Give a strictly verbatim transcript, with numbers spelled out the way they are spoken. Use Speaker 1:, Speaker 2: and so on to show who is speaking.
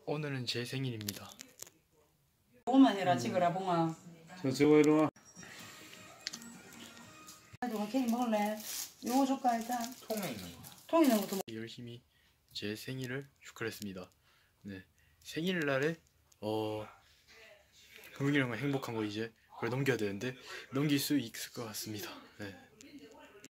Speaker 1: 오늘은 제 생일입니다.
Speaker 2: 요거만 해라 찍으라 봉아.
Speaker 3: 저 저거 이리 와.
Speaker 2: 가지고 케이크 먹을래? 요거 줄까 일단?
Speaker 1: 통에 있는 거.
Speaker 2: 통에 있는 것도 먹.
Speaker 1: 열심히 제 생일을 축하했습니다. 네, 생일날에 어 금융이랑 행복한 거 이제 그걸 넘겨야 되는데 넘길 수 있을 것 같습니다. 네.